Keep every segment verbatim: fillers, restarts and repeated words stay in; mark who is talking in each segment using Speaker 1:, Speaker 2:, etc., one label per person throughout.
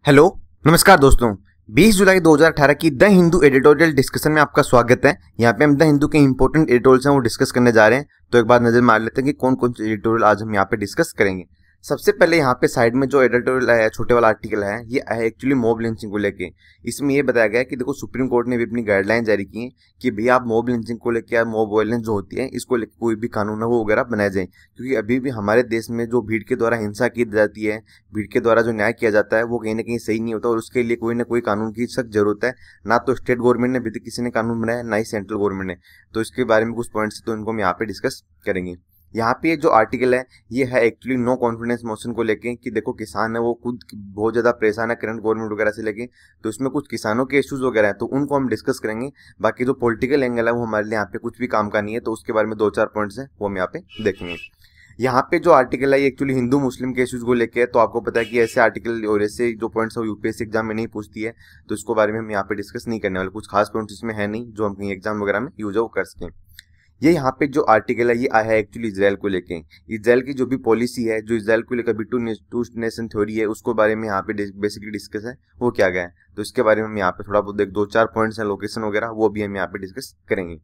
Speaker 1: Hello नमस्कार दोस्तों, बीस जुलाई दो हज़ार अठारह की द हिंदू एडिटोरियल डिस्कशन में आपका स्वागत है। यहाँ पे हम द हिंदू के इंपॉर्टेंट एडिटोरियल्स हैं वो डिस्कस करने जा रहे हैं। तो एक बार नजर मार लेते हैं कि कौन कौन से एडिटोरियल आज हम यहाँ पे डिस्कस करेंगे। सबसे पहले यहाँ पे साइड में जो एडिटोरियल है, छोटे वाला आर्टिकल है, ये है एक्चुअली मॉब लिंचिंग को लेके। इसमें ये बताया गया है कि देखो सुप्रीम कोर्ट ने भी अपनी गाइडलाइन जारी की है कि भैया आप मॉब लिंचिंग को लेके या मॉब वायलेंस जो होती है इसको लेकर कोई भी कानून है वो वगैरह बनाए जाए, क्योंकि अभी भी हमारे देश में जो भीड़ के द्वारा हिंसा की जाती है, भीड़ के द्वारा जो न्याय किया जाता है वो कहीं ना कहीं सही नहीं होता और उसके लिए कोई ना कोई कानून की सख्त जरूरत है। ना तो स्टेट गवर्नमेंट ने अभी तक किसी ने कानून बनाया, ना ही सेंट्रल गवर्नमेंट ने। तो इसके बारे में कुछ पॉइंट्स तो इनको हम यहाँ पे डिस्कस करेंगे। यहाँ पे जो आर्टिकल है ये है एक्चुअली नो कॉन्फिडेंस मोशन को लेके कि देखो किसान है वो खुद बहुत ज्यादा परेशान है करंट गवर्नमेंट वगैरह से लेके। तो इसमें कुछ किसानों के इश्यूज वगैरह हैं तो उनको हम डिस्कस करेंगे। बाकी जो पॉलिटिकल एंगल है वो हमारे लिए यहाँ पे कुछ भी काम का नहीं है, तो उसके बारे में दो चार पॉइंट्स हैं वो हम यहाँ पे देखेंगे। यहाँ पे जो आर्टिकल है ये एक्चुअली हिंदू मुस्लिम के इश्यूज को लेके है। तो आपको पता है कि ऐसे आर्टिकल और ऐसे जो पॉइंट्स है यूपीएससी एग्जाम में नहीं पूछती है, तो इसको बारे में हम यहाँ पे डिस्कस नहीं करने वाले। कुछ खास पॉइंट्स इसमें है नहीं जो हम कहीं एग्जाम वगैरह में यूज वो कर सकें। ये यहाँ पे जो आर्टिकल है ये आया है एक्चुअली इजराइल को लेके। इजराइल की जो भी पॉलिसी है, जो इजराइल को लेकर टू नेशन थ्योरी है, उसको बारे में यहाँ पे बेसिकली डिस्कस है वो क्या गया है। तो इसके बारे में हम यहाँ पे थोड़ा बहुत दो चार पॉइंट्स हैं, लोकेशन वगैरह वो भी हम यहाँ पे डिस्कस करेंगे।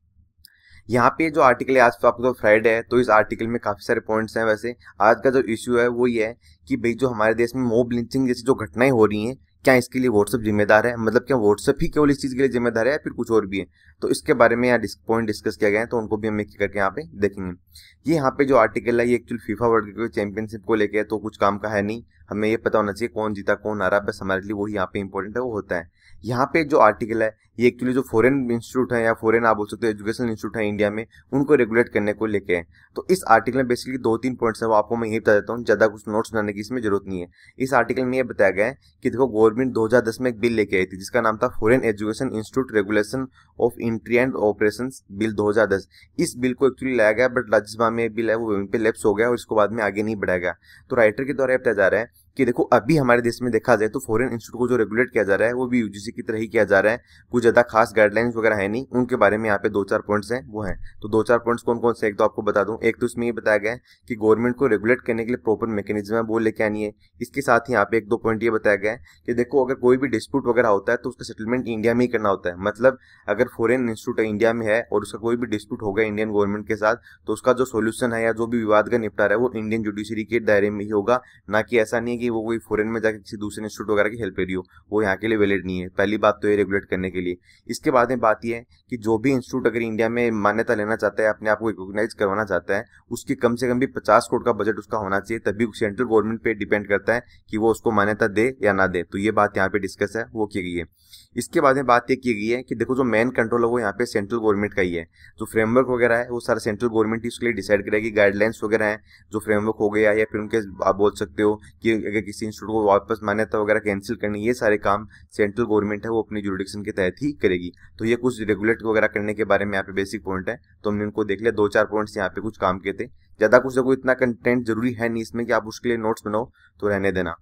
Speaker 1: यहाँ पे जो आर्टिकल है, आज तो आपको तो फ्राइडे है तो इस आर्टिकल में काफी सारे पॉइंट्स हैं। वैसे आज का जो इश्यू है वो ये है कि भाई जो हमारे देश में मॉब लिंचिंग जैसी जो घटनाएं हो रही हैं, क्या इसके लिए व्हाट्सएप जिम्मेदार है? मतलब क्या व्हाट्सएप ही केवल इस चीज के लिए जिम्मेदार है या फिर कुछ और भी है? तो इसके बारे में यहाँ पॉइंट डिस्कस किया गया है, तो उनको भी हम एक करके यहाँ पे देखेंगे। ये यहाँ पे जो आर्टिकल है ये एक्चुअली फीफा वर्ल्ड चैंपियनशिप को लेके है, तो कुछ काम का है नहीं। हमें ये पता होना चाहिए कौन जीता कौन हारा, बस हमारे लिए वही यहाँ पे इंपॉर्टेंट है वो होता है। यहाँ पे जो आर्टिकल है ये एक्चुअली जो फॉरेन इंस्टीट्यूट है या फॉरेन आप बोल सकते हो एजुकेशन इंस्टीट्यूट है इंडिया में, उनको रेगुलेट करने को लेके है। तो इस आर्टिकल में बेसिकली दो तीन पॉइंट्स है वो आपको मैं यही बता देता हूँ, ज्यादा कुछ नोट्स बनाने की इसमें जरूरत नहीं है। इस आर्टिकल में ये बताया गया है कि देखो गवर्नमेंट दो हज़ार दस में एक बिल लेके आई थी जिसका नाम था foreign education institute regulation of entry and operations bill दो हज़ार दस। इस बिल को एक्चुअली लाया गया बट राज्यसभा में बिल है वो वहीं पे लैप्स हो गया और इसको बाद में आगे नहीं बढ़ाया गया। तो राइटर के द्वारा बताया जा रहा है कि देखो अभी हमारे देश में देखा जाए तो फॉरेन इंस्टीट्यूट को जो रेगुलेट किया जा रहा है वो भी यूजीसी की तरह ही किया जा रहा है। कुछ ज्यादा खास गाइडलाइंस वगैरह है नहीं, उनके बारे में यहाँ पे दो चार पॉइंट्स हैं वो हैं। तो दो चार पॉइंट्स कौन कौन से एक तो आपको बता दूं। एक तो इसमें ये बताया गया है कि गवर्नमेंट को रेगुलेट करने के लिए प्रॉपर मैकेनिज्म है वो लेके आनी है। इसके साथ ही यहाँ पे एक दो पॉइंट ये बताया गया है कि देखो अगर कोई भी डिस्प्यूट वगैरह होता है तो उसका सेटलमेंट इंडिया में ही करना होता है। मतलब अगर फॉरेन इंस्टीट्यूट इंडिया में है और उसका कोई भी डिस्प्यूट होगा इंडियन गवर्नमेंट के साथ, तो उसका जो सोल्यूशन है या जो भी विवाद का निपटारा है वो इंडियन जुडिशरी के दायरे में ही होगा। ना कि ऐसा नहीं है कि वो कोई फॉरेन में जाकर किसी दूसरे इंस्टीट्यूट वगैरह की हेल्प ले रही हो, वो यहाँ के लिए वैलिड नहीं है। पहली बात तो ये रेगुलेट करने के लिए। इसके बाद में बात ये है कि जो भी इंस्टीट्यूट अगर इंडिया में मान्यता लेना चाहता है, अपने आप को रिकॉग्नाइज करवाना चाहता है, उसकी कम से कम भी पचास करोड़ का बजट उसका होना चाहिए, तभी सेंट्रल गवर्नमेंट पे डिपेंड करता है कि वो उसको मान्यता दे या ना दे। तो ये बात यहाँ पे डिस्कस है वो की गई है। इसके बाद में बात ये की गई है कि देखो जो मेन कंट्रोल है वो यहाँ पे सेंट्रल गवर्नमेंट का ही है। जो फ्रेमवर्क वगैरह है वो सारा सेंट्रल गवर्नमेंट ही उसके लिए डिसाइड करेगी। गाइडलाइंस वगैरह है जो फ्रेमवर्क हो गया या फिर उनके आप बोल सकते हो कि अगर किसी इंस्टीट्यूट को वापस मान्यता वगैरह कैंसिल करनी, ये सारे काम सेंट्रल गवर्नमेंट है वो अपनी जुरिडिक्शन के तहत ही करेगी। तो ये कुछ रेगुलेट वगैरह करने के बारे में यहाँ पे बेसिक पॉइंट है, तो हमने उनको देख लिया। दो चार पॉइंट्स यहाँ पे कुछ काम के थे, ज्यादा कुछ कोई इतना कंटेंट जरूरी है नहीं इसमें कि आप उसके लिए नोट्स बनाओ, तो रहने देना।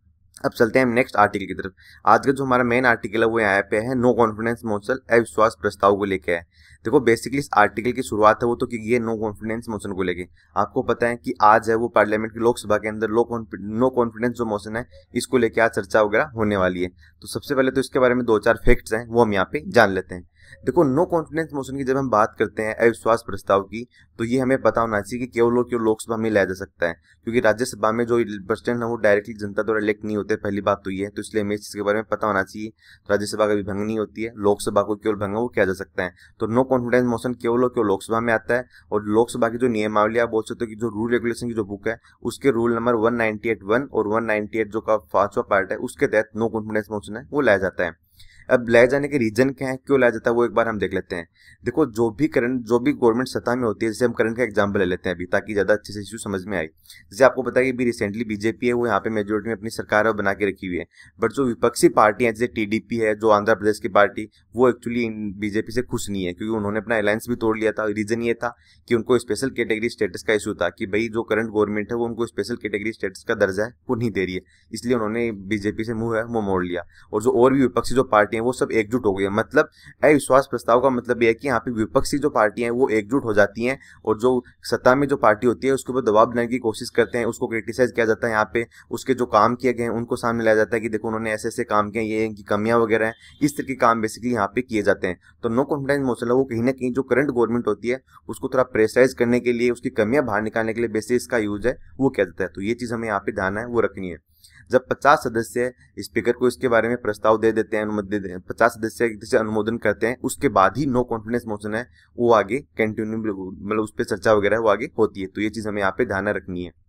Speaker 1: अब चलते हैं हम नेक्स्ट आर्टिकल की तरफ। आज का जो हमारा मेन आर्टिकल है वो यहाँ पे है नो कॉन्फिडेंस मोशन अविश्वास प्रस्ताव को लेके है। देखो बेसिकली इस आर्टिकल की शुरुआत है वो तो की ये नो कॉन्फिडेंस मोशन को लेके। आपको पता है कि आज है वो पार्लियामेंट की लोकसभा के अंदर नो कॉन्फिडेंस जो मोशन है इसको लेके आज चर्चा वगैरह होने वाली है। तो सबसे पहले तो इसके बारे में दो चार फैक्ट्स हैं वो हम यहाँ पे जान लेते हैं। देखो नो कॉन्फिडेंस मोशन की जब हम बात करते हैं अविश्वास प्रस्ताव की, तो ये हमें पता होना चाहिए कि केवल और केवल लोकसभा में लाया जा सकता है, क्योंकि राज्यसभा में जो प्रेसिडेंट है वो डायरेक्टली जनता द्वारा इलेक्ट नहीं होते। पहली बात तो ये है, तो इसलिए हमें इस चीज के बारे में पता होना चाहिए। राज्यसभा का भी भंग नहीं होती है, लोकसभा को केवल भंग वो किया जा सकता है। तो नो कॉन्फिडेंस मोशन केवल और केवल लोकसभा में आता है। और लोकसभा की जो नियमावली आप बोल सकते हो कि जो रूल रेगुलेशन की जो बुक है उसके rule number one ninety eight one और वन नाइनटी एट जो का पांचवा पार्ट है उसके तहत नो कॉन्फिडेंस मोशन है वो लाया जाता है। अब लाए जाने के रीजन क्या है, क्यों लाया जाता है, वो एक बार हम देख लेते हैं। देखो जो भी करंट जो भी गवर्नमेंट सत्ता में होती है, जैसे हम करंट का एग्जांपल ले लेते हैं अभी ताकि ज्यादा अच्छे से इशू समझ में आए। जैसे आपको पता है कि भी रिसेंटली बीजेपी है वो यहाँ पे मेजोरिटी में अपनी सरकार है बना के रखी हुई है, बट जो विपक्षी पार्टी है जैसे टीडीपी है जो आंध्र प्रदेश की पार्टी, वो एक्चुअली बीजेपी से खुश नहीं है, क्योंकि उन्होंने अपना अलायंस भी तोड़ लिया था। रीजन ये था कि उनको स्पेशल कैटेगरी स्टेटस का इशू था कि भाई जो करंट गवर्नमेंट है वो उनको स्पेशल कैटेगरी स्टेटस का दर्जा है वो नहीं दे रही है, इसलिए उन्होंने बीजेपी से मुंह है वो मोड़ लिया। और जो और भी विपक्षी जो पार्टी हैं वो सब एकजुट हो गई है। मतलब अविश्वास प्रस्ताव का मतलब यह है कि यहाँ पे विपक्षी जो पार्टियां हैं वो एकजुट हो जाती हैं और जो सत्ता में जो पार्टी होती है उसके ऊपर दबाव बनाने की कोशिश करते हैं, उसको क्रिटिसाइज किया जाता है। यहाँ पे उसके जो काम किए गए हैं उनको सामने लाया जाता है कि देखो उन्होंने ऐसे ऐसे काम किए, ये इनकी कमियां वगैरह हैं, इस तरह के काम बेसिकली यहाँ पे किए जाते हैं। तो नो कॉन्फिडेंस मोशन है वो कहीं ना कहीं जो करंट गवर्नमेंट होती है उसको थोड़ा प्रेशराइज करने के लिए, उसकी कमियां बाहर निकालने के लिए बेसिस इसका यूज है वो किया जाता है। तो ये चीज हमें यहाँ पे ध्यान है वो रखनी है। जब पचास सदस्य स्पीकर को इसके बारे में प्रस्ताव दे देते हैं, अनुमति दे देते हैं, पचास सदस्य अनुमोदन करते हैं, उसके बाद ही नो कॉन्फिडेंस मोशन है वो आगे कंटिन्यू, मतलब उस पर चर्चा वगैरह वो आगे होती है। तो ये चीज हमें यहाँ पे ध्यान रखनी है।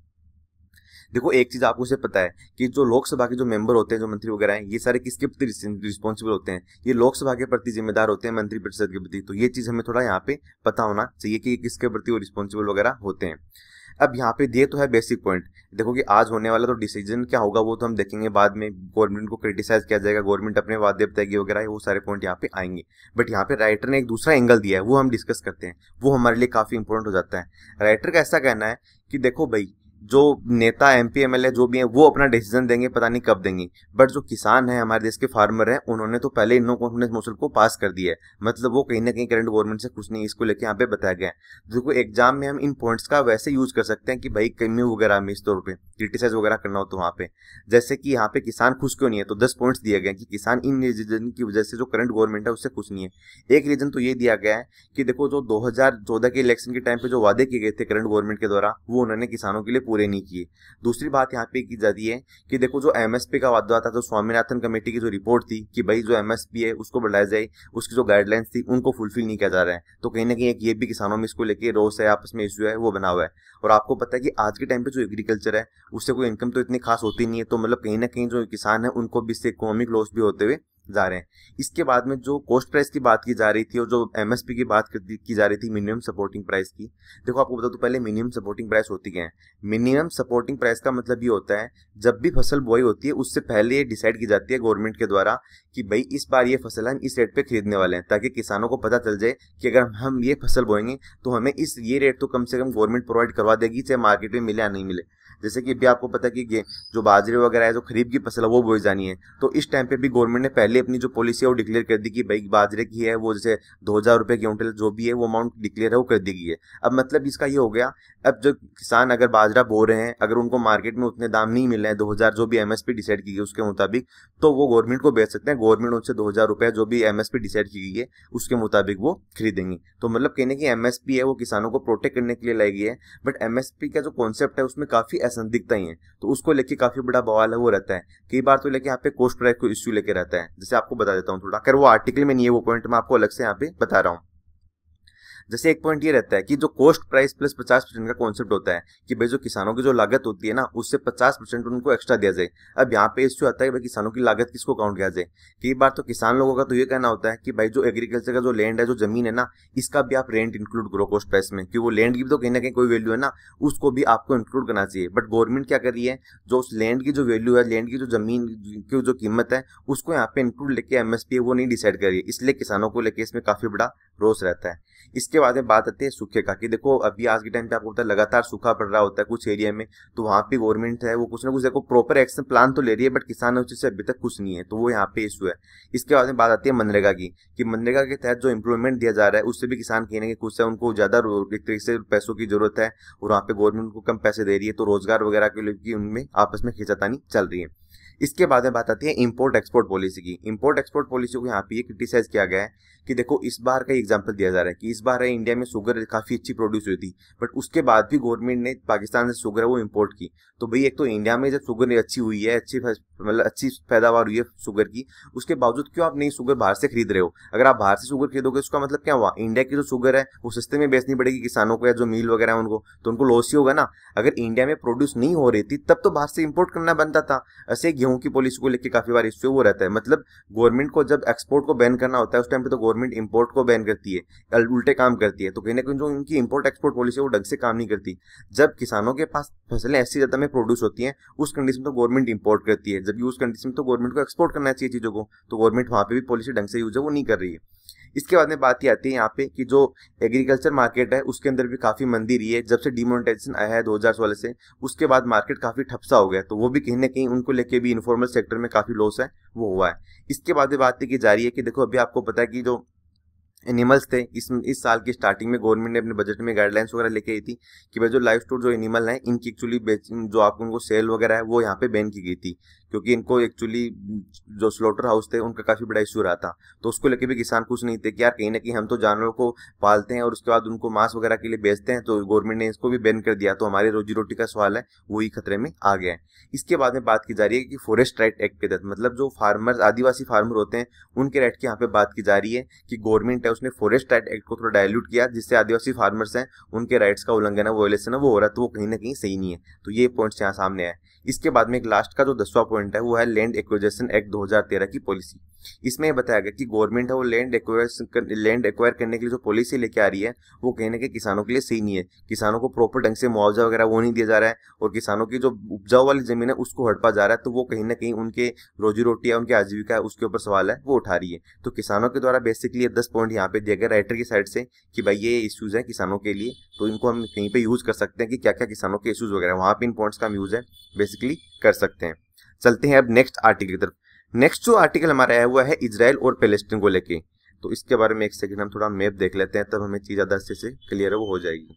Speaker 1: देखो एक चीज आपको से पता है कि जो लोकसभा के जो मेंबर होते हैं, जो मंत्री वगैरह हैं, ये सारे किसके प्रति रिस्पॉन्सिबल होते हैं? ये लोकसभा के प्रति जिम्मेदार होते हैं, मंत्री परिषद के प्रति। तो ये चीज हमें थोड़ा यहाँ पे पता होना चाहिए कि किसके प्रति वो रिस्पॉन्सिबल वगैरह होते हैं। अब यहाँ पे दिए तो है बेसिक पॉइंट। देखो कि आज होने वाला तो डिसीजन क्या होगा वो तो हम देखेंगे बाद में, गवर्नमेंट को क्रिटिसाइज किया जाएगा, गवर्नमेंट अपने वादे बताएगी वगैरह, वो सारे पॉइंट यहाँ पे आएंगे। बट यहाँ पे राइटर ने एक दूसरा एंगल दिया है वो हम डिस्कस करते हैं, वो हमारे लिए काफी इंपॉर्टेंट हो जाता है। राइटर का ऐसा कहना है कि देखो भाई जो नेता एमपी एमएलए जो भी हैं वो अपना डिसीजन देंगे, पता नहीं कब देंगे, बट जो किसान है हमारे देश के फार्मर हैं उन्होंने तो पहले नो कॉन्फिडेंस मोशन को पास कर दिया है। मतलब वो कहीं ना कहीं करंट गवर्नमेंट से कुछ नहीं, इसको लेके यहाँ पे बताया गया है। देखो एग्जाम में हम इन पॉइंट्स का वैसे यूज कर सकते हैं कि भाई कमी वगैरह में इस तौर पर क्रिटिसाइज वगैरह करना हो तो वहाँ पे, जैसे कि यहाँ पे किसान खुश क्यों नहीं है, तो दस पॉइंट्स दिए गए कि किसान इन रीजन की वजह से जो करंट गवर्नमेंट है उससे खुश नहीं है। एक रीजन तो ये दिया गया है कि देखो जो दो हजार चौदह के इलेक्शन के टाइम पे जो वादे किए गए थे करंट गवर्नमेंट के द्वारा वो उन्होंने किसानों के लिए पूरे नहीं किए। दूसरी बात यहाँ पे की जाती है कि देखो जो एमएसपी का वादा था, तो स्वामीनाथन कमेटी की जो रिपोर्ट थी कि भाई जो एमएसपी है उसको बढ़ाया जाए, उसकी जो गाइडलाइंस थी उनको फुलफिल नहीं किया जा रहा है। तो कहीं ना कहीं एक ये भी किसानों में इसको लेके रोष है, आपस में इश्यू है वो बना हुआ है। और आपको पता है कि आज के टाइम पे जो एग्रीकल्चर है उससे कोई इनकम तो इतनी खास होती नहीं है, तो मतलब कहीं ना कहीं जो किसान है उनको भी इससे इकोनॉमिक लॉस भी होते हुए जा रहे हैं। इसके बाद में जो कॉस्ट प्राइस की बात की जा रही थी और जो एमएसपी की बात की जा रही थी मिनिमम सपोर्टिंग प्राइस की, देखो आपको बता दूं पहले मिनिमम सपोर्टिंग प्राइस होती क्या है। मिनिमम सपोर्टिंग प्राइस का मतलब ये होता है जब भी फसल बोई होती है उससे पहले ये डिसाइड की जाती है गवर्नमेंट के द्वारा कि भाई इस बार ये फसल हम इस रेट पे खरीदने वाले हैं, ताकि किसानों को पता चल जाए कि अगर हम ये फसल बोएंगे तो हमें इस ये रेट तो कम से कम गवर्नमेंट प्रोवाइड करवा देगी, चाहे मार्केट में मिले या नहीं मिले। जैसे कि अभी आपको पता है कि जो बाजरे वगैरह है, जो खरीफ की फसल है वो बोई जानी है, तो इस टाइम पे भी गवर्नमेंट ने पहले अपनी जो पॉलिसी है वो डिक्लेयर कर दी कि भाई बाजरे की है वो जैसे दो हजार रुपए क्विंटल जो भी है वो अमाउंट डिक्लेयर है वो कर दी गई है। अब मतलब इसका ये हो गया, अब जो किसान अगर बाजरा बो रहे हैं, अगर उनको मार्केट में उतने दाम नहीं मिल रहे हैं दो हजार जो भी एमएसपी डिसाइड की गई उसके मुताबिक, तो वो गवर्नमेंट को बेच सकते हैं। गवर्नमेंट उनसे दो हजार रुपए जो भी एमएसपी डिसाइड की गई है उसके मुताबिक वो खरीदेंगे। तो मतलब कहने की एमएसपी है वो किसानों को प्रोटेक्ट करने के लिए लाई गई है। बट एमएसपी का जो कॉन्सेप्ट है उसमें काफी असंदिग्धताएं हैं, तो उसको लेके काफी बड़ा बवाल है वो रहता है। कई बार तो लेके यहाँ पे कॉस्ट प्राइस को इश्यू लेके रहता है। जैसे आपको बता देता हूँ थोड़ा, अगर वो आर्टिकल में नहीं है वो पॉइंट मैं आपको अलग से यहाँ पे बता रहा हूँ। जैसे एक पॉइंट ये रहता है कि जो कॉस्ट प्राइस प्लस पचास परसेंट का कॉन्सेप्ट होता है कि भाई जो किसानों की जो लागत होती है ना उससे पचास परसेंट उनको एक्स्ट्रा दिया जाए। अब यहाँ पे इश्यू आता है भाई किसानों की लागत किसको काउंट किया जाए। कई बार तो किसान लोगों का तो ये कहना होता है कि भाई जो एग्रीकल्चर का जो लैंड है, जो जमीन है ना, इसका भी आप रेंट इंक्लूड करो कॉस्ट प्राइस में, क्योंकि वो लैंड की भी तो कहीं ना कहीं कोई वैल्यू है ना, उसको भी आपको इंक्लूड करना चाहिए। बट गवर्नमेंट क्या कर रही है, जो उस लैंड की जो वैल्यू है, लैंड की जो जमीन की जो कीमत है उसको यहाँ पे इंक्लूड लेके एमएसपी वो नहीं डिसाइड कर रही है, इसलिए किसानों को लेके इसमें काफी बड़ा रोष रहता है। इसके बाद में बात आती है सूखे का, कि देखो अभी आज के टाइम पे आपको पता है लगातार सूखा पड़ रहा होता है कुछ एरिया में, तो वहां पे गवर्नमेंट है वो कुछ ना कुछ देखो प्रॉपर एक्शन प्लान तो ले रही है, बट किसान उससे अभी तक कुछ नहीं है, तो वो यहाँ पे इशू है। इसके बाद में बात आती है मनरेगा की, कि मनरेगा के तहत जो इम्प्लॉयमेंट दिया जा रहा है उससे भी किसान कहने के कुछ है, उनको ज्यादा एक तरीके से पैसों की जरूरत है और वहाँ पे गवर्नमेंट को कम पैसे दे रही है, तो रोजगार वगैरह के लिए उनमें आपस में खींचातानी चल रही है। इसके बाद में बात आती है इंपोर्ट एक्सपोर्ट पॉलिसी की। इंपोर्ट एक्सपोर्ट पॉलिसी को यहाँ पे ये क्रिटिसाइज किया गया है कि देखो इस बार का एग्जांपल दिया जा रहा है कि इस बार इंडिया में शुगर काफी अच्छी प्रोड्यूस हुई थी, बट उसके बाद भी गवर्नमेंट ने पाकिस्तान से शुगर है वो इम्पोर्ट की। तो भाई एक तो इंडिया में जब शुगर अच्छी हुई है, अच्छी मतलब अच्छी पैदावार हुई है शुगर की, उसके बावजूद क्यों आप नई शुगर बाहर से खरीद रहे हो? अगर आप बाहर से शुगर खरीदोगे उसका मतलब क्या हुआ, इंडिया की जो शुगर है वो सस्ते में बेचनी पड़ेगी किसानों को या जो मिल वगैरह है उनको, तो उनको लॉस ही होगा ना। अगर इंडिया में प्रोड्यूस नहीं हो रही थी तब तो बाहर से इंपोर्ट करना बनता था। ऐसे गेहूं की पॉलिसी को लेकर काफी बार इश्यू वो रहता है, मतलब गवर्नमेंट को जब एक्सपोर्ट को बैन करना होता है उस टाइम पे तो गवर्नमेंट इंपोर्ट को बैन करती है, उल्टे काम करती है। तो कहीं ना कहीं जो उनकी इंपोर्ट एक्सपोर्ट पॉलिसी है वो ढंग से काम नहीं करती। जब किसानों के पास फसलें ऐसी ज्यादा में प्रोड्यूस होती हैं उस कंडीशन में तो गवर्नमेंट इंपोर्ट करती है, जबकि उस कंडीशन में तो गवर्नमेंट को एक्सपोर्ट करना चाहिए चीजों को, तो गवर्नमेंट वहां पे भी पॉलिसी ढंग से यूज है वो नहीं कर रही है। इसके बाद में बात ये आती है यहाँ पे कि जो एग्रीकल्चर मार्केट है उसके अंदर भी काफी मंदी रही है। जब से डिमोनेटाइजेशन आया है दो हज़ार सोलह से, उसके बाद मार्केट काफी ठप्सा हो गया, तो वो भी कहीं ना कहीं उनको लेके भी इनफॉर्मल सेक्टर में काफी लॉस है वो हुआ है। इसके बाद बात की जा रही है कि देखो अभी आपको पता है कि जो एनिमल्स थे, इस इस साल की स्टार्टिंग में गवर्नमेंट ने अपने बजट में गाइडलाइंस वगैरह लेके आई थी कि भाई जो लाइफ स्टॉक जो एनिमल हैं इनकी एक्चुअली जो आप उनको सेल वगैरह है वो यहाँ पे बैन की गई थी, क्योंकि इनको एक्चुअली जो स्लॉटर हाउस थे उनका काफी बड़ा इशू रहा था। तो उसको लेके भी किसान खुश नहीं थे कि यार कहीं ना कहीं हम तो जानवरों को पालते हैं और उसके बाद उनको मांस वगैरह के लिए बेचते हैं, तो गवर्नमेंट ने इसको भी बैन कर दिया, तो हमारी रोजी रोटी का सवाल है वही खतरे में आ गया है। इसके बाद में बात की जा रही है कि फॉरेस्ट राइट एक्ट के तहत, मतलब जो फार्मर्स आदिवासी फार्मर होते हैं उनके राइट की यहाँ पे बात की जा रही है कि गवर्नमेंट है उसने फॉरेस्ट राइट एक्ट को थोड़ा डायल्यूट किया, जिससे आदिवासी फार्मर्स हैं उनके राइट्स का उल्लंघन है, वोलेशन है वो हो रहा है, तो वो कहीं ना कहीं सही नहीं है। तो ये पॉइंट्स यहाँ सामने आए। इसके बाद में एक लास्ट का जो दसवां पॉइंट है वो है लैंड एक्विजिशन एक्ट दो हज़ार तेरह की पॉलिसी। इसमें यह बताया गया कि गवर्नमेंट है वो लैंड एक्वायर लैंड एक्वायर करने के लिए जो पॉलिसी लेके आ रही है वो कहीं ना कहीं किसानों के लिए सही नहीं है। किसानों को प्रॉपर ढंग से मुआवजा वगैरह वो नहीं दिया जा रहा है और किसानों की जो उपजाऊ वाली जमीन है उसको हड़पा जा रहा है, तो वो कहीं ना कहीं उनके रोजी रोटी है, उनकी आजीविका है, उसके ऊपर सवाल है वो उठा रही है। तो किसानों के द्वारा बेसिकली दस पॉइंट यहाँ पे दिया गया राइटर की साइड से कि भाई ये इश्यूज है किसानों के लिए, तो इनको हम कहीं पे यूज कर सकते हैं कि क्या क्या किसानों के इश्यूज वगैरह वहां पे इन पॉइंट्स का हम यूज है बेसिकली कर सकते हैं। चलते हैं अब नेक्स्ट आर्टिकल की तरफ। नेक्स्ट जो आर्टिकल हमारा है वो है इजराइल और पैलेस्टीन को लेके। तो इसके बारे में एक सेकंड हम थोड़ा मैप देख लेते हैं, तब हमें चीज ज्यादा अच्छे से क्लियर है वो हो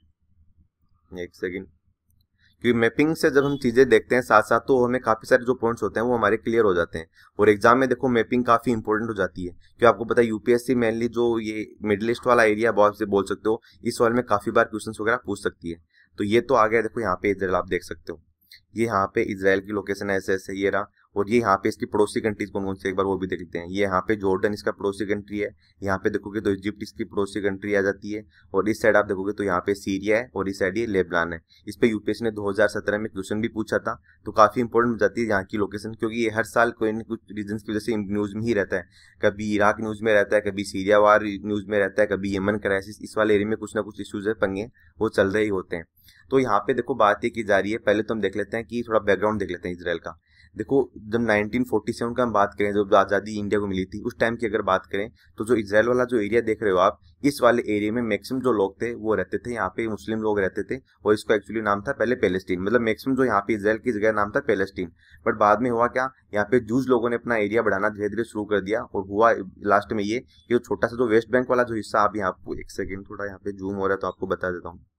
Speaker 1: जाएगी। एक सेकंड, क्योंकि मैपिंग से जब हम चीजें देखते हैं साथ साथ तो हमें काफी सारे जो पॉइंट्स होते हैं वो हमारे क्लियर हो जाते हैं और एग्जाम में देखो मैपिंग काफी इंपॉर्टेंट हो जाती है। क्योंकि आपको पता है यूपीएससी मेनली जो ये मिडिल ईस्ट वाला एरिया बहुत से बोल सकते हो, इस सवाल में काफी बार क्वेश्चंस वगैरह पूछ सकती है। तो ये तो आ गया, देखो यहाँ पे इजराइल आप देख सकते हो, ये यहाँ पे इजराइल की लोकेशन ऐसे ऐसे ये रहा, और ये यहाँ पे इसकी पड़ोसी कंट्रीज कौन कौन से एक बार वो भी देख लेते हैं। ये यहाँ पे जॉर्डन इसका पड़ोसी कंट्री है, यहाँ पे देखोगे तो इजिप्ट इसकी पड़ोसी कंट्री आ जाती है, और इस साइड आप देखोगे तो यहाँ पे सीरिया है और इस साइड ये लेबनान है। इस पे यूपीएससी ने दो हज़ार सत्रह में क्वेश्चन भी पूछा था, तो काफी इंपॉर्टेंट हो जाती है यहाँ की लोकेशन, क्योंकि ये हर साल कोई न कुछ रीजन की वजह से न्यूज में ही रहता है। कभी इराक न्यूज में रहता है, कभी सीरिया वार न्यूज में रहता है, कभी यमन क्राइसिस, इस वाले एरिया में कुछ ना कुछ इश्यूज है, पंगे वो चल रहे ही होते हैं। तो यहाँ पे देखो बात ये की जा रही है, पहले तो हम देख लेते हैं कि थोड़ा बैकग्राउंड देख लेते हैं इजराइल का। देखो जब नाइनटीन फोर्टी सेवन का हम बात करें, जब आज़ादी इंडिया को मिली थी उस टाइम की अगर बात करें, तो जो इजराइल वाला जो एरिया देख रहे हो आप, इस वाले एरिया में मैक्सिमम जो लोग थे वो रहते थे, यहाँ पे मुस्लिम लोग रहते थे, और इसको एक्चुअली नाम था पहले पैलेस्टीन, मतलब मैक्सिमम जो यहाँ पे इजराइल की जगह नाम था पैलेस्टीन। बट बाद में हुआ क्या, यहाँ पे जूज लोगों ने अपना एरिया बढ़ाना धीरे धीरे शुरू कर दिया, और हुआ लास्ट में ये कि छोटा सा जो वेस्ट बैंक वाला जो हिस्सा, आप यहाँ एक सेकेंड थोड़ा यहाँ पे जूम हो रहा है तो आपको बता देता हूँ।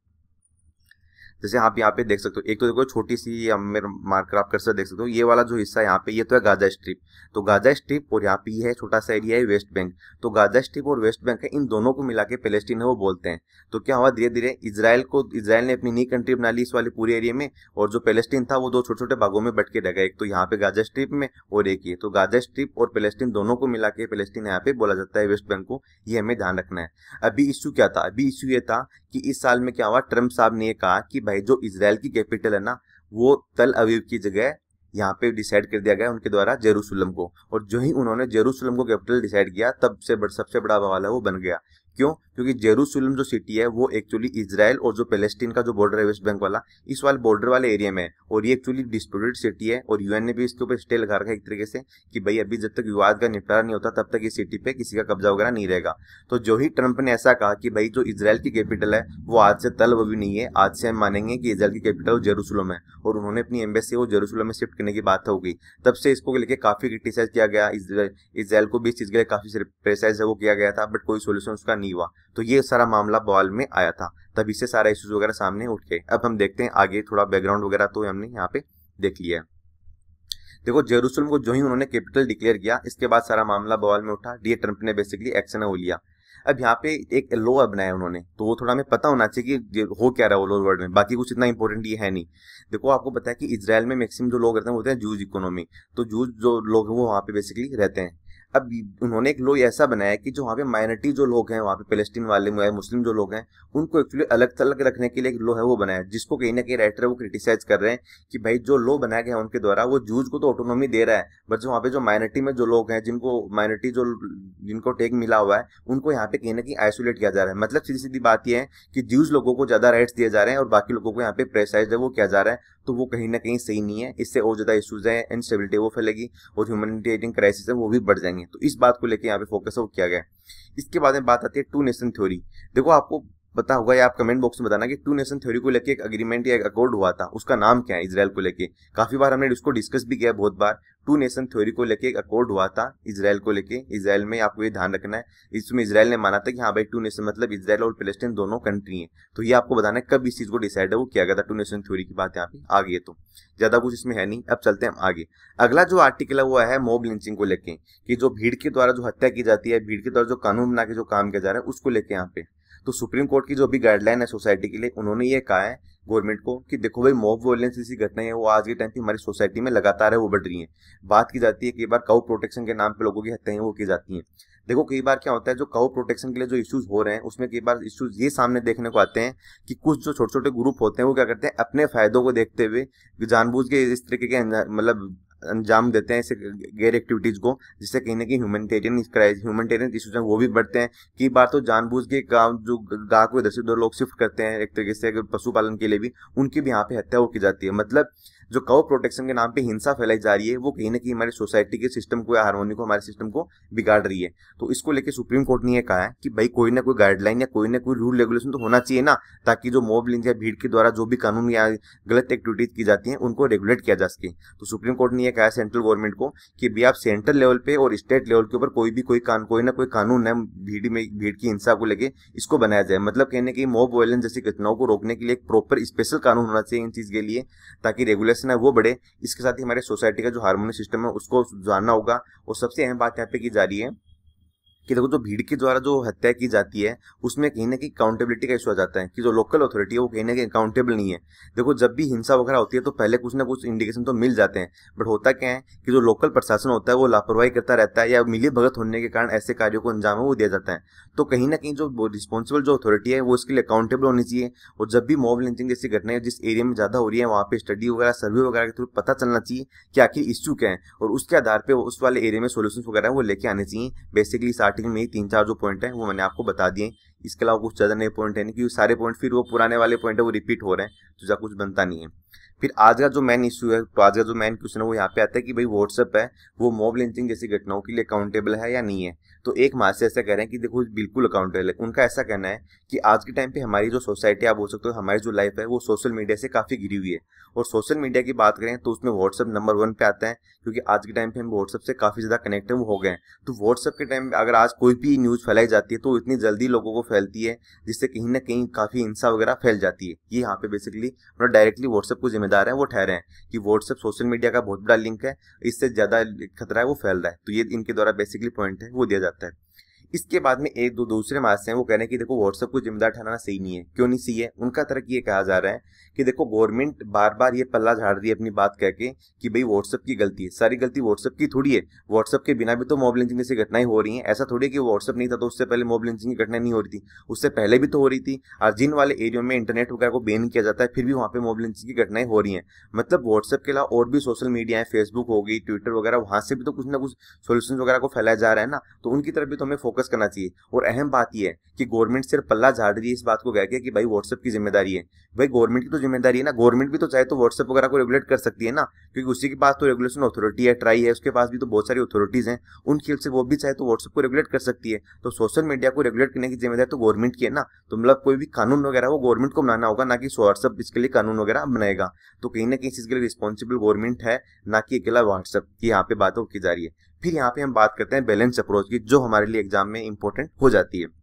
Speaker 1: जैसे आप यहाँ पे देख सकते हो, एक तो देखो छोटी सी मेरा मार्कर आप कर्सर देख सकते हो, ये वाला जो हिस्सा यहाँ पे ये तो है गाजा स्ट्रिप, तो गाजा स्ट्रिप और यहाँ पे ये है छोटा सा एरिया है वेस्ट बैंक, तो गाजा स्ट्रिप और वेस्ट बैंक है, इन दोनों को मिला के पैलेस्टीन है वो बोलते हैं। तो क्या हुआ, धीरे धीरे इजराइल को इजराइल ने अपनी नई कंट्री बना ली इस वाले पूरे एरिया में, और जो पैलेस्टीन था वो दो छोटे छोटे भागों में बट के रह गया, एक तो यहाँ पे गाजा स्ट्रिप में और एक ये, तो गाजा स्ट्रिप और पैलेस्टीन दोनों को मिला के पैलेस्टीन यहाँ पे बोला जाता है वेस्ट बैंक को, ये हमें ध्यान रखना है। अभी इश्यू क्या था, अभी इश्यू ये था कि इस साल में क्या हुआ, ट्रम्प साहब ने कहा कि भाई जो इजराइल की कैपिटल है ना वो तल अवीव की जगह यहाँ पे डिसाइड कर दिया गया उनके द्वारा जेरूसलम को, और जो ही उन्होंने जेरूसलम को कैपिटल डिसाइड किया तब से बड़, सबसे बड़ा बवाल है वो बन गया। क्यों, क्योंकि जेरूसलम जो सिटी है वो एक्चुअली इजराइल और जो पैलेस्टीन का जो बॉर्डर है वेस्ट बैंक वाला, इस वाले बॉर्डर वाले एरिया में है, और ये एक्चुअली डिस्प्यूटेड सिटी है, और यूएन ने भी इसके ऊपर स्टे लगा रखा है एक तरीके से कि भाई अभी जब तक विवाद का निपटारा नहीं होता तब तक इस सिटी पे किसी का कब्जा वगैरह नहीं रहेगा। तो जो ही ट्रंप ने ऐसा कहा कि भाई जो इजराइल की कैपिटल है वो आज से तल अवीव नहीं है, आज से हम मानेंगे कि इजराइल की कैपिटल जेरूसलम है, और उन्होंने अपनी एम्बेसी वो जेरूसलम में शिफ्ट करने की बात हो गई, तब से इसको लेकर काफी क्रिटिसाइज किया गया, इजराइल को भी इस चीज के लिए काफी प्रेसाइज है वो किया गया था, बट कोई सोल्यूशन उसका नहीं हुआ। तो ये सारा मामला बवाल में आया था, तभी से सारा इश्यूज वगैरह सामने उठ गए। अब हम देखते हैं आगे, थोड़ा बैकग्राउंड वगैरह तो हमने यहाँ पे देख लिया है। देखो जेरूसलम को जो ही उन्होंने कैपिटल डिक्लेयर किया, इसके बाद सारा मामला बवाल में उठा, डी ट्रंप ने बेसिकली एक्शन वो लिया। अब यहाँ पे एक लॉ बनाया उन्होंने, तो वो थोड़ा हमें पता होना चाहिए कि हो क्या रहा है वो लॉ वर्ड में, बाकी कुछ इतना इंपॉर्टेंट ये है नहीं। देखो आपको पता है कि इजराइल में मैक्सिमम जो लोग रहते हैं वो होते हैं जूज इकोनॉमी, तो जूज जो लोग हैं वो वहाँ पे बेसिकली रहते हैं। अब उन्होंने एक लॉ ऐसा बनाया कि जो वहाँ पे माइनॉरिटी जो लोग हैं वहाँ पे पैलेस्टीन वाले मुस्लिम जो लोग हैं उनको एक्चुअली अलग थलग रखने के लिए एक लॉ है वो बनाया, जिसको कहीं ना कहीं राइटर वो क्रिटिसाइज कर रहे हैं कि भाई जो लॉ बनाया गया है उनके द्वारा वो जूज को तो ऑटोनॉमी दे रहा है, बट जो वहाँ पे जो माइनॉरिटी में जो लोग हैं जिनको माइनॉरिटी जो जिनको टेक मिला हुआ है उनको यहाँ पे कहीं ना कहीं आइसोलेट किया जा रहा है। मतलब सीधी सीधी बात यह है कि जूज लोगों को ज्यादा राइट्स दिए जा रहे हैं और बाकी लोगों को यहाँ पे प्रेसाइज है वो किया जा रहा है। तो वो कहीं ना कहीं सही नहीं है। इससे और ज़्यादा इशूज़ है, इनस्टेबिलिटी वो फैलेगी और ह्यूमैनिटेरियन क्राइसिस है वो भी बढ़ जाएंगे। तो इस बात को लेकर यहाँ पे फोकस है वो किया गया। इसके बाद में बात आती है टू नेशन थ्योरी। देखो आपको पता होगा या आप कमेंट बॉक्स में बताना कि टू नेशन थ्योरी को लेके एक अग्रीमेंट या एक अकॉर्ड हुआ था, उसका नाम क्या है इजराइल को लेके। काफी बार हमने इसको डिस्कस भी किया है बहुत बार। टू नेशन थ्योरी को लेके एक अकॉर्ड हुआ था इजराइल को लेके। इजराइल में आपको ये ध्यान रखना है, इसमें इजराइल ने माना था कि हाँ भाई टू नेशन मतलब इजराइल और पैलेस्टाइन दोनों कंट्री हैं। तो ये आपको बताना है कब इस चीज को डिसाइड है वो किया गया था। टू नेशन थ्योरी की बात यहाँ पे आ गई है, तो ज्यादा कुछ इसमें है नहीं। अब चलते हैं आगे। अगला जो आर्टिकल है वो है मॉब लिंचिंग को लेके, कि जो भीड़ के द्वारा जो हत्या की जाती है, भीड़ के द्वारा जो कानून बना के जो काम किया जा रहा है उसको लेके यहाँ पे। तो सुप्रीम कोर्ट की जो भी गाइडलाइन है सोसाइटी के लिए, उन्होंने ये कहा है गवर्नमेंट को कि देखो भाई मॉब वायलेंस जैसी घटनाएं हैं वो आज के टाइम पे हमारी सोसाइटी में लगातार है वो बढ़ रही हैं। बात की जाती है कई बार काउ प्रोटेक्शन के नाम पे लोगों की हत्याएं वो की जाती हैं। देखो कई बार क्या होता है, जो काउ प्रोटेक्शन के लिए जो इश्यूज हो रहे हैं उसमें कई बार इश्यूज ये सामने देखने को आते हैं कि कुछ जो छोटे छोटे ग्रुप होते हैं वो क्या करते हैं, अपने फायदों को देखते हुए जानबूझ के इस तरीके के मतलब अंजाम देते हैं ऐसे गैर एक्टिविटीज को, जिससे कहीं ना कहीं ह्यूमैनिटेरियन ह्यूमैनिटेरियन इश्यूज हैं वो भी बढ़ते हैं। कई बार तो जानबूझ के गाँव जो गाँव को इधर से उधर लोग शिफ्ट करते हैं एक तरीके से पशुपालन के लिए भी, उनकी भी यहाँ पे हत्या हो की जाती है। मतलब जो काउ प्रोटेक्शन के नाम पे हिंसा फैलाई जा रही है वो कहीं ना कहीं हमारी सोसाइटी के सिस्टम को या हार्मोनी को, हमारे सिस्टम को बिगाड़ रही है। तो इसको लेके सुप्रीम कोर्ट ने ये कहा है कि भाई कोई ना कोई गाइडलाइन या कोई ना कोई रूल रेगुलेशन तो होना चाहिए ना, ताकि जो मॉब लिंच या भीड़ के द्वारा जो भी कानून या गलत एक्टिविटीज की जाती हैं उनको रेगुलेट किया जा सके। तो सुप्रीम कोर्ट ने यह कहा है सेंट्रल गवर्नमेंट को कि भाई आप सेंट्रल लेवल पे और स्टेट लेवल के ऊपर कोई भी कोई कान कोई ना कोई कानून है भीड़ में भीड़ की हिंसा को लेके इसको बनाया जाए। मतलब कहने की मॉब वायलेंस जैसी घटनाओं को रोकने के लिए एक प्रॉपर स्पेशल कानून होना चाहिए इन चीज के लिए, ताकि रेगुलेशन है वो बढ़े। इसके साथ ही हमारे सोसाइटी का जो हार्मोनी सिस्टम है उसको जानना होगा। और सबसे अहम बात यहाँ पे की जा रही है कि देखो जो भीड़ के द्वारा जो हत्या की जाती है उसमें कहीं ना कहीं अकाउंटेबिलिटी का इशू आ जाता है कि जो लोकल अथॉरिटी है वो कहीं ना कहीं अकाउंटेबल नहीं है। देखो जब भी हिंसा वगैरह होती है तो पहले कुछ ना कुछ इंडिकेशन तो मिल जाते हैं, बट होता क्या है कि जो लोकल प्रशासन होता है वो लापरवाही करता रहता है या मिली भगत होने के कारण ऐसे कार्यों को अंजाम वो दिया जाता है। तो कहीं ना कहीं जो रिस्पॉन्सिबल जो अथॉरिटी है वो इसके लिए अकाउंटेबल होनी चाहिए। और जब भी मॉब लिंचिंग जैसी घटनाएं जिस एरिया में ज्यादा हो रही है वहाँ पे स्टडी वगैरह सर्वे वगैरह के थ्रू पता चलना चाहिए कि आखिर इश्यू क्या है और उसके आधार पर उस वाले एरिया में सोल्यूशन वगैरह वो लेके आने चाहिए। बेसिकली इस आर्टिकल में तीन चार पॉइंट है वो मैंने आपको बता दिए। इसके अलावा कुछ ज्यादा नए पॉइंट है नहीं, क्योंकि सारे पॉइंट फिर वो पुराने वाले पॉइंट है वो रिपीट हो रहे हैं, तो ज्यादा कुछ बनता नहीं है। फिर आज का जो मेन इशू है, तो आज का जो मेन क्वेश्चन है वो यहाँ पे आता है कि भाई व्हाट्सएप है वो मॉब लिंचिंग जैसी घटनाओं के लिए अकाउंटेबल है या नहीं है। तो एक महाशय ऐसा कह रहे हैं कि देखो बिल्कुल अकाउंटेबल है। उनका ऐसा कहना है कि आज के टाइम पे हमारी जो सोसाइटी आप बोल सकते हो हमारी जो लाइफ है वो सोशल मीडिया से काफी घिरी हुई है। और सोशल मीडिया की बात करें तो उसमें व्हाट्सएप नंबर वन पे आता है, क्योंकि आज के टाइम पे हम व्हाट्सएप से काफी ज्यादा कनेक्टेड हो गए हैं। तो व्हाट्सएप के टाइम पे अगर आज कोई भी न्यूज फैलाई जाती है तो इतनी जल्दी लोगों को फैलती है जिससे कहीं ना कहीं काफी हिंसा वगैरह फैल जाती है। ये यहाँ पे बेसिकली मतलब डायरेक्टली व्हाट्सएप को जिम्मेदार है वो ठहरे हैं कि व्हाट्सएप सोशल मीडिया का बहुत बड़ा लिंक है, इससे ज्यादा खतरा है वो फैल रहा है। तो ये इनके द्वारा बेसिकली पॉइंट है वो दिया जाता है। इसके बाद में एक दो दूसरे मार्क्स हैं वो कह रहे हैं कि देखो व्हाट्सएप को जिम्मेदार ठहराना सही नहीं है। क्यों नहीं सही है? उनका तरफ ये कहा जा रहा है कि देखो गवर्नमेंट बार बार ये पल्ला झाड़ रही है अपनी बात कह के कि भाई व्हाट्सएप की गलती है। सारी गलती व्हाट्सएप की थोड़ी है, व्हाट्सएप के बिना भी तो मॉब लिंचिंग जैसी घटनाएं हो रही हैं। ऐसा थोड़ी है कि व्हाट्सएप नहीं था तो उससे पहले मॉब लिंचिंग की घटनाएं नहीं हो रही थी, उससे पहले भी तो हो रही थी। और जिन वाले एरिया में इंटरनेट वगैरह को बैन किया जाता है फिर भी वहाँ पे मॉब लिंचिंग की घटनाएं हो रही हैं। मतलब व्हाट्सएप के अलावा और भी सोशल मीडिया है, फेसबुक हो गई, ट्विटर वगैरह, वहां से भी तो कुछ ना कुछ सोल्यूशन वगैरह को फैलाया जा रहा है ना, तो उनकी तरफ भी तो हमें फोकस करना चाहिए। और अहम बात यह है कि गवर्नमेंट सिर्फ पल्ला झाड़ रही है इस बात को कह के कि भाई व्हाट्सएप की जिम्मेदारी है। भाई गवर्नमेंट की तो जिम्मेदारी है ना, गवर्नमेंट भी तो चाहे तो व्हाट्सएप वगैरह को रेगुलेट कर सकती है ना, क्योंकि उसी के पास तो रेगुलेशन अथॉरिटी है, ट्राई है, उसके पास भी तो बहुत सारी अथॉरिटीज हैं, उन खेल से वो भी चाहे तो व्हाट्सएप को रेगुलेट कर सकती है। तो सोशल मीडिया को रेगुलेट करने की जिम्मेदारी तो गवर्नमेंट की है ना। तो मतलब कोई भी कानून वगैरह वो गवर्नमेंट को बनाना होगा, ना कि व्हाट्सएप इसके लिए कानून वगैरह बनाएगा। तो कहीं ना कहीं इसके लिए रिस्पॉन्सिबल गवर्नमेंट है, ना कि अकेला व्हाट्सएप की यहाँ पे बातों की जा रही है। फिर यहाँ पे हम बात करते हैं बैलेंस अप्रोच की, जो हमारे लिए एग्जाम में इंपॉर्टेंट हो जाती है।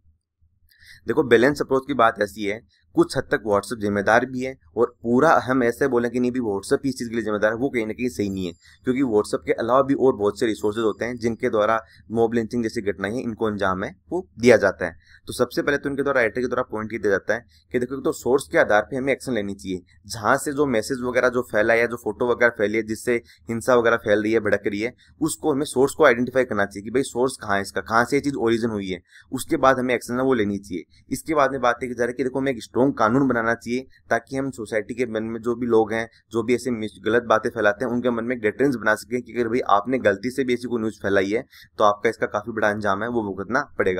Speaker 1: देखो बैलेंस अप्रोच की बात ऐसी है, कुछ हद तक व्हाट्सएप जिम्मेदार भी है और पूरा हम ऐसे बोले कि नहीं भी व्हाट्सएप इस चीज के लिए जिम्मेदार है, वो कहीं ना कहीं सही नहीं है। क्योंकि व्हाट्सएप के अलावा भी और बहुत से रिसोर्सेज होते हैं जिनके द्वारा मॉब लिंचिंग जैसी घटनाएं इनको अंजाम है वो दिया जाता है। तो सबसे पहले तो इनके द्वारा राइटर के द्वारा पॉइंट दिया जाता है कि देखो तो सोर्स के आधार पर हमें एक्शन लेनी चाहिए। जहां से जो मैसेज वगैरह जो फैला है, जो फोटो वगैरह फैली है जिससे हिंसा वगैरह फैल रही है, भड़क रही है, उसको हमें सोर्स को आइडेंटिफाई करना चाहिए कि भाई सोर्स कहाँ है इसका, कहाँ से ये चीज ओरिजिन हुई है। उसके बाद हमें एक्शन है वो लेनी चाहिए। इसके बाद में बात की जा रही है कि देखो हमें एक स्ट्रॉन्ग कानून बनाना चाहिए ताकि हम सोसाइटी के मन में जो भी लोग हैं जो भी ऐसे गलत बातें फैलाते हैं उनके मन में एक डेटरेंस बना सके कि अगर भाई आपने गलती से भी ऐसी कोई न्यूज फैलाई है तो आपका इसका काफी बड़ा अंजाम है वो भुगतना पड़ेगा।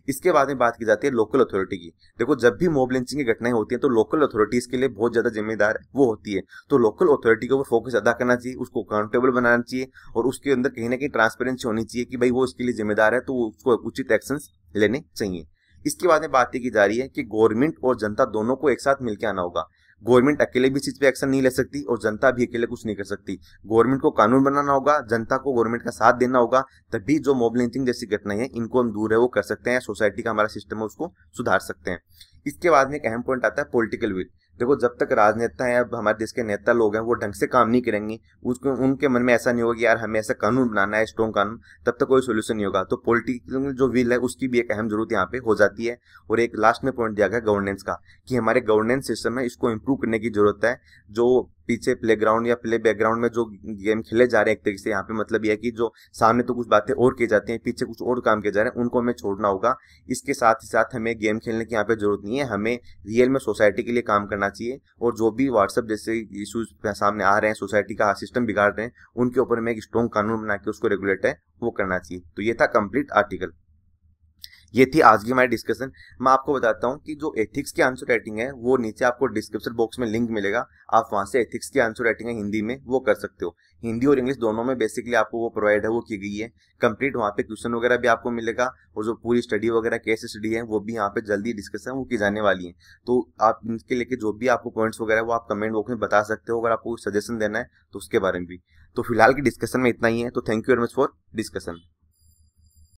Speaker 1: इसके बाद में बात की जाती है लोकल अथॉरिटी की। देखो जब भी मॉब लिंचिंग की घटनाएं होती हैं तो लोकल अथॉरिटीज के लिए बहुत ज्यादा जिम्मेदार वो होती है। तो लोकल अथॉरिटी के ऊपर फोकस अदा करना चाहिए, उसको अकाउंटेबल बनाना चाहिए और उसके अंदर कहीं ना कहीं ट्रांसपेरेंसी होनी चाहिए कि भाई वो इसके लिए जिम्मेदार है, तो उसको उचित एक्शन लेने चाहिए। इसके बाद में बात की जा रही है कि गवर्नमेंट और जनता दोनों को एक साथ मिलकर आना होगा। गवर्नमेंट अकेले भी चीज पे एक्शन नहीं ले सकती और जनता भी अकेले कुछ नहीं कर सकती। गवर्नमेंट को कानून बनाना होगा, जनता को गवर्नमेंट का साथ देना होगा, तभी जो मॉब लिंचिंग जैसी घटनाएं हैं इनको हम दूर है वो कर सकते हैं, सोसाइटी का हमारा सिस्टम है उसको सुधार सकते हैं। इसके बाद में एक अहम पॉइंट आता है पॉलिटिकल विल। देखो जब तक राजनेता है, अब हमारे देश के नेता लोग हैं, वो ढंग से काम नहीं करेंगे, उसको उनके मन में ऐसा नहीं होगा कि यार हमें ऐसा कानून बनाना है, स्ट्रॉन्ग कानून, तब तक कोई सोल्यूशन नहीं होगा। तो पॉलिटिकल जो विल है उसकी भी एक अहम जरूरत यहाँ पे हो जाती है। और एक लास्ट में पॉइंट दिया गया गवर्नेंस का, कि हमारे गवर्नेंस सिस्टम है इसको इंप्रूव करने की जरूरत है। जो पीछे प्लेग्राउंड या प्ले बैकग्राउंड में जो गेम खेले जा रहे हैं एक तरीके से, यहाँ पे मतलब यह है कि जो सामने तो कुछ बातें और की जाती हैं, पीछे कुछ और काम किए जा रहे हैं, उनको हमें छोड़ना होगा। इसके साथ ही साथ हमें गेम खेलने की यहाँ पे जरूरत नहीं है, हमें रियल में सोसाइटी के लिए काम करना चाहिए। और जो भी व्हाट्सएप जैसे इश्यूज सामने आ रहे हैं, सोसाइटी का सिस्टम बिगाड़ रहे हैं, उनके ऊपर हमें एक स्ट्रॉन्ग कानून बना के उसको रेगुलेट है वो करना चाहिए। तो ये था कंप्लीट आर्टिकल, ये थी आज की हमारी डिस्कशन। मैं आपको बताता हूँ कि जो एथिक्स की आंसर राइटिंग है वो नीचे आपको डिस्क्रिप्शन बॉक्स में लिंक मिलेगा, आप वहां से एथिक्स की आंसर राइटिंग है हिंदी में वो कर सकते हो। हिंदी और इंग्लिश दोनों में बेसिकली आपको वो प्रोवाइड है, वो की गई है कंप्लीट। वहाँ पे क्वेश्चन वगैरह भी आपको मिलेगा और जो पूरी स्टडी वगैरह केस स्टडी है वो भी यहाँ पे जल्दी डिस्कशन वो की जाने वाली है। तो आप इनके लेके जो भी आपको पॉइंट्स वगैरह वो आप कमेंट बॉक्स में बता सकते हो, अगर आपको सजेशन देना है तो उसके बारे में भी। तो फिलहाल की डिस्कशन में इतना ही है, तो thank you very much for discussion.